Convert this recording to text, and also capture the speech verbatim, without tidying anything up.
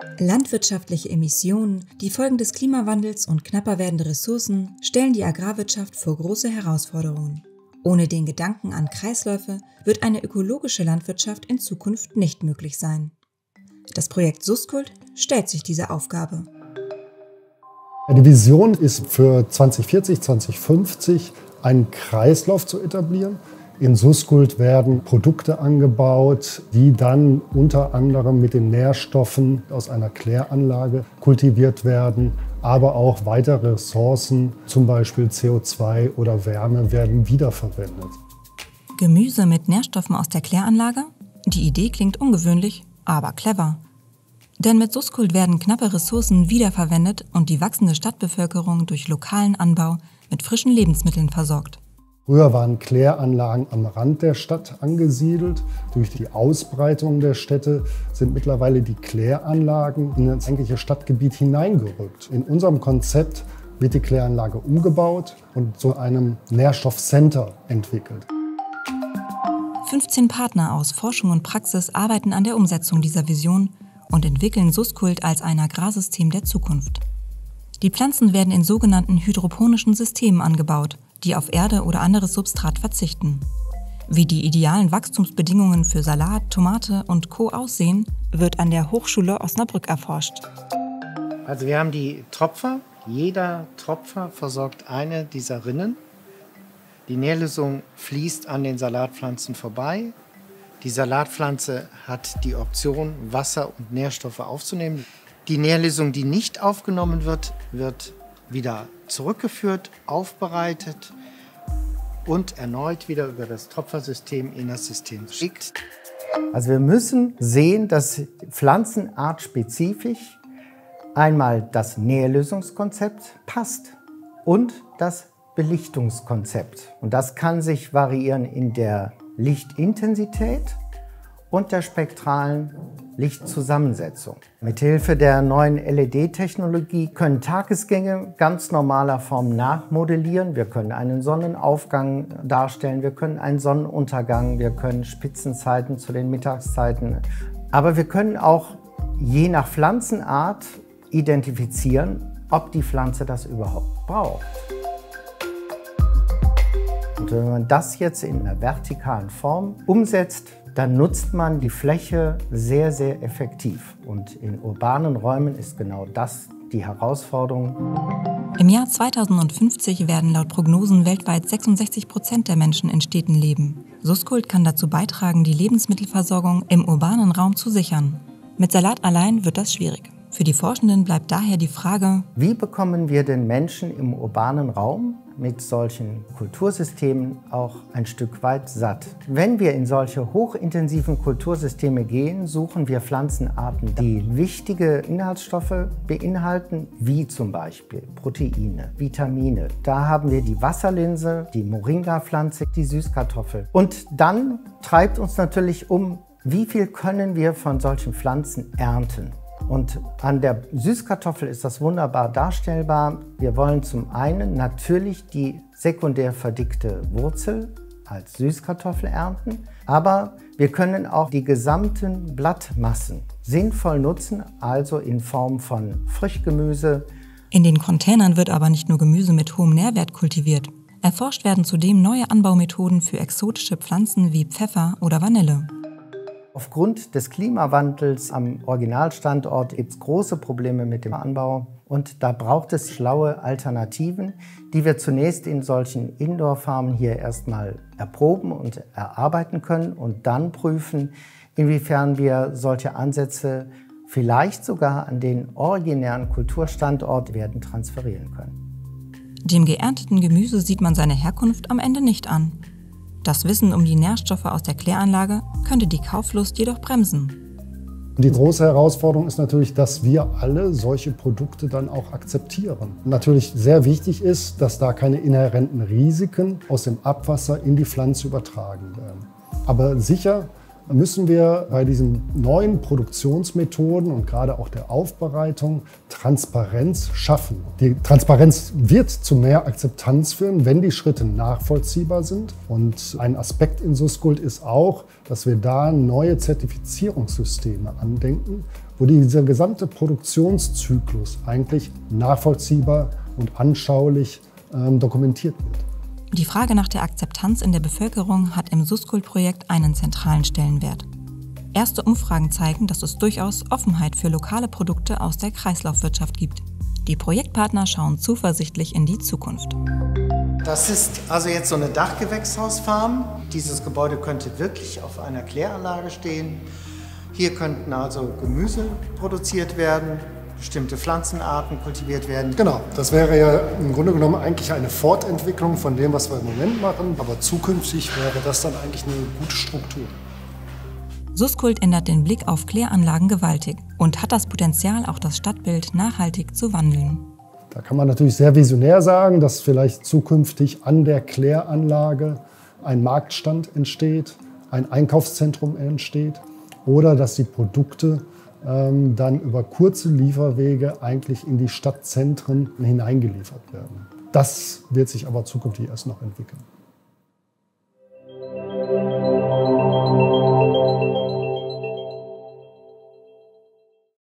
Landwirtschaftliche Emissionen, die Folgen des Klimawandels und knapper werdende Ressourcen stellen die Agrarwirtschaft vor große Herausforderungen. Ohne den Gedanken an Kreisläufe wird eine ökologische Landwirtschaft in Zukunft nicht möglich sein. Das Projekt Suskult stellt sich diese Aufgabe. Die Vision ist für zwanzig vierzig, zwanzig fünfzig einen Kreislauf zu etablieren. In Suskult werden Produkte angebaut, die dann unter anderem mit den Nährstoffen aus einer Kläranlage kultiviert werden. Aber auch weitere Ressourcen, zum Beispiel C O zwei oder Wärme, werden wiederverwendet. Gemüse mit Nährstoffen aus der Kläranlage? Die Idee klingt ungewöhnlich, aber clever. Denn mit Suskult werden knappe Ressourcen wiederverwendet und die wachsende Stadtbevölkerung durch lokalen Anbau mit frischen Lebensmitteln versorgt. Früher waren Kläranlagen am Rand der Stadt angesiedelt. Durch die Ausbreitung der Städte sind mittlerweile die Kläranlagen in das eigentliche Stadtgebiet hineingerückt. In unserem Konzept wird die Kläranlage umgebaut und zu einem Nährstoffcenter entwickelt. fünfzehn Partner aus Forschung und Praxis arbeiten an der Umsetzung dieser Vision und entwickeln Suskult als ein Agrarsystem der Zukunft. Die Pflanzen werden in sogenannten hydroponischen Systemen angebaut, die auf Erde oder anderes Substrat verzichten. Wie die idealen Wachstumsbedingungen für Salat, Tomate und Co. aussehen, wird an der Hochschule Osnabrück erforscht. Also wir haben die Tropfer. Jeder Tropfer versorgt eine dieser Rinnen. Die Nährlösung fließt an den Salatpflanzen vorbei. Die Salatpflanze hat die Option, Wasser und Nährstoffe aufzunehmen. Die Nährlösung, die nicht aufgenommen wird, wird wieder zurückgeführt, aufbereitet und erneut wieder über das Tropfersystem in das System geschickt. Also wir müssen sehen, dass pflanzenartspezifisch einmal das Nährlösungskonzept passt und das Belichtungskonzept. Und das kann sich variieren in der Lichtintensität und der spektralen Lichtzusammensetzung. Mithilfe der neuen L E D-Technologie können Tagesgänge ganz normaler Form nachmodellieren. Wir können einen Sonnenaufgang darstellen, wir können einen Sonnenuntergang, wir können Spitzenzeiten zu den Mittagszeiten. Aber wir können auch je nach Pflanzenart identifizieren, ob die Pflanze das überhaupt braucht. Und wenn man das jetzt in einer vertikalen Form umsetzt, dann nutzt man die Fläche sehr, sehr effektiv. Und in urbanen Räumen ist genau das die Herausforderung. Im Jahr zweitausendfünfzig werden laut Prognosen weltweit sechsundsechzig Prozent der Menschen in Städten leben. Suskult kann dazu beitragen, die Lebensmittelversorgung im urbanen Raum zu sichern. Mit Salat allein wird das schwierig. Für die Forschenden bleibt daher die Frage: Wie bekommen wir den Menschen im urbanen Raum mit solchen Kultursystemen auch ein Stück weit satt? Wenn wir in solche hochintensiven Kultursysteme gehen, suchen wir Pflanzenarten, die wichtige Inhaltsstoffe beinhalten, wie zum Beispiel Proteine, Vitamine. Da haben wir die Wasserlinse, die Moringa-Pflanze, die Süßkartoffel. Und dann treibt uns natürlich um, wie viel können wir von solchen Pflanzen ernten? Und an der Süßkartoffel ist das wunderbar darstellbar. Wir wollen zum einen natürlich die sekundär verdickte Wurzel als Süßkartoffel ernten, aber wir können auch die gesamten Blattmassen sinnvoll nutzen, also in Form von Frischgemüse. In den Containern wird aber nicht nur Gemüse mit hohem Nährwert kultiviert. Erforscht werden zudem neue Anbaumethoden für exotische Pflanzen wie Pfeffer oder Vanille. Aufgrund des Klimawandels am Originalstandort gibt es große Probleme mit dem Anbau. Und da braucht es schlaue Alternativen, die wir zunächst in solchen Indoor-Farmen hier erstmal erproben und erarbeiten können und dann prüfen, inwiefern wir solche Ansätze vielleicht sogar an den originären Kulturstandort werden transferieren können. Dem geernteten Gemüse sieht man seine Herkunft am Ende nicht an. Das Wissen um die Nährstoffe aus der Kläranlage könnte die Kauflust jedoch bremsen. Die große Herausforderung ist natürlich, dass wir alle solche Produkte dann auch akzeptieren. Natürlich sehr wichtig ist, dass da keine inhärenten Risiken aus dem Abwasser in die Pflanze übertragen werden. Aber sicher müssen wir bei diesen neuen Produktionsmethoden und gerade auch der Aufbereitung Transparenz schaffen. Die Transparenz wird zu mehr Akzeptanz führen, wenn die Schritte nachvollziehbar sind. Und ein Aspekt in Suskult ist auch, dass wir da neue Zertifizierungssysteme andenken, wo dieser gesamte Produktionszyklus eigentlich nachvollziehbar und anschaulich ähm, dokumentiert wird. Die Frage nach der Akzeptanz in der Bevölkerung hat im Suskult-Projekt einen zentralen Stellenwert. Erste Umfragen zeigen, dass es durchaus Offenheit für lokale Produkte aus der Kreislaufwirtschaft gibt. Die Projektpartner schauen zuversichtlich in die Zukunft. Das ist also jetzt so eine Dachgewächshausfarm. Dieses Gebäude könnte wirklich auf einer Kläranlage stehen. Hier könnten also Gemüse produziert werden, bestimmte Pflanzenarten kultiviert werden. Genau, das wäre ja im Grunde genommen eigentlich eine Fortentwicklung von dem, was wir im Moment machen. Aber zukünftig wäre das dann eigentlich eine gute Struktur. Suskult ändert den Blick auf Kläranlagen gewaltig und hat das Potenzial, auch das Stadtbild nachhaltig zu wandeln. Da kann man natürlich sehr visionär sagen, dass vielleicht zukünftig an der Kläranlage ein Marktstand entsteht, ein Einkaufszentrum entsteht oder dass die Produkte ähm, dann über kurze Lieferwege eigentlich in die Stadtzentren hineingeliefert werden. Das wird sich aber zukünftig erst noch entwickeln.